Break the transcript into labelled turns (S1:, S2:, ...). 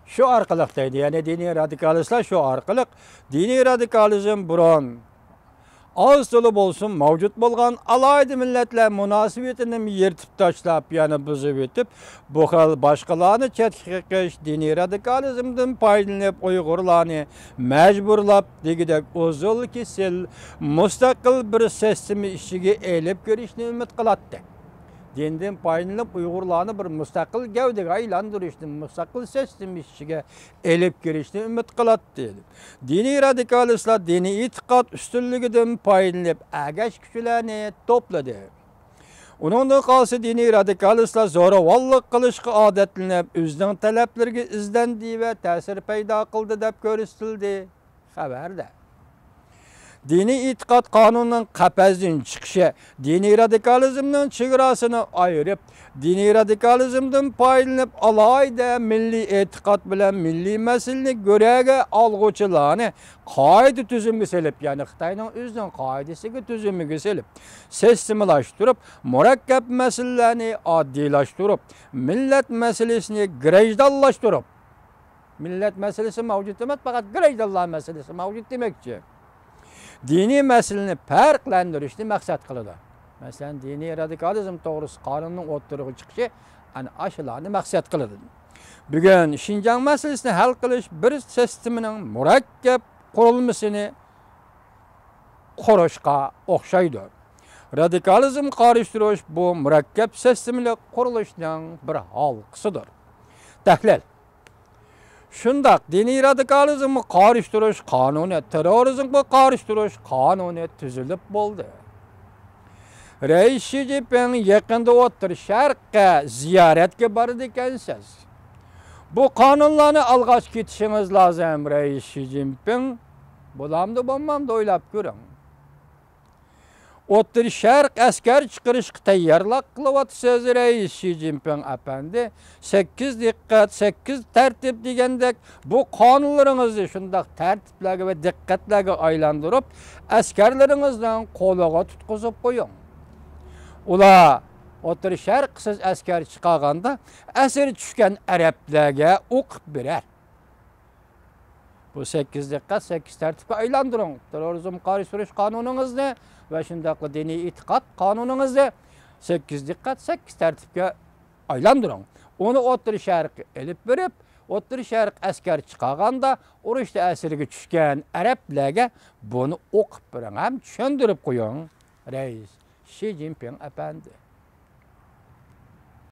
S1: Şu arkalıktaydı. Yani dini radikalistler şu arkalık. Dini radikalizm buron az dolu bolsun mavcut bolgan alaydı milletler münasibetini yırtıp taşlap yani buzub etip bu xil başkalarını çetkiş dini radikalizmden paylanıp Uygurlarını mecburlap degidek uzul kesil mustaqil bir sistemi işige elip görüşünü ümit kılattı. Dinden paylanıp Uygurlarını bir mustaqil gevdege aylandırıştı, mustaqil sistemi işige elip görüşünü ümit kılattı dedi. Dini radikalistler dini itiqat üstünlüğüden paylanıp ağaç küçülerini topladı. Onun kalsı dini radikalistler zoravallık kılışkı adetlenip özden taleplerine izlendi ve tesir payda kıldı dep görüstüldü. Haberde. Dini itiqat kanunun qapazdan chiqishi, dini radikalizmning chegarasini ayirib, dini radikalizmdan foydalanib alayda milliy e'tiqod bilan milliy masalani go'raga olg'uvchilarni qoida tuzumga selib, ya'ni Xitoyning o'zining qoidasiga tuzumiga selib, sistemlashtirib, murakkab masalalarni oddiylashtirib, millat masalasini grajdallashtirib. Millat masalasi mavjud emas, faqat grajdallar masalasi mavjud demakchi. Dini meseleni farqlantirishni maqsad qiladi. Masalan, dini radikalizm to'g'risida qonunning o'ttirig'i chiqishi ana ashularni maqsad qiladi. Bugun Xinjiang masalasini hal qilish bir sistemining murakkab qurilmasini qurishga o'xshaydi. Radikalizm qarshi bu murakkab sistemli qurilishning bir halqasidir. Tahlil. Shundaq diniy radikalizmni qarshi qonuni, terrorizmga qarshi qonuni tuzilib bo'ldi. Reis Xi Jinping yaqinda O'rta Sharqqa ziyoratga bordi ekansiz. Bu qonunlarni alg'ash ketishingiz lozim, Reis Xi Jinping. Bo'lamdi, bo'lmamdi o'ylab ko'ring. O'rta Sharq askar chiqarishga tayyorlik qilyapsiz, Reis Xi Jinping apandi. 8 diqqat, 8 tartib degandek bu qonunlaringizni shundaq tartiblarga va diqqatlarga aylantirib, askarlaringizdan qo'liga tutqizib qo'ying. Ular O'rta Sharq siz askar chiqarganda asir tushgan arablarga o'qib berar. Bu 8 diqqat, 8 tartibga aylantiring. Terrorizm qarshi qonuningizni ve shundaqli diniy e'tiqod qonuningizni 8 diqqat, 8 tartibga aylantiring. Onu O'rta Sharqqa elib berib, O'rta Sharq askar chiqarganda urushda asirga tushgan arablarga buni o'qib bering, ham tushuntirib qo'ying, Reis Xi Jinping apandi.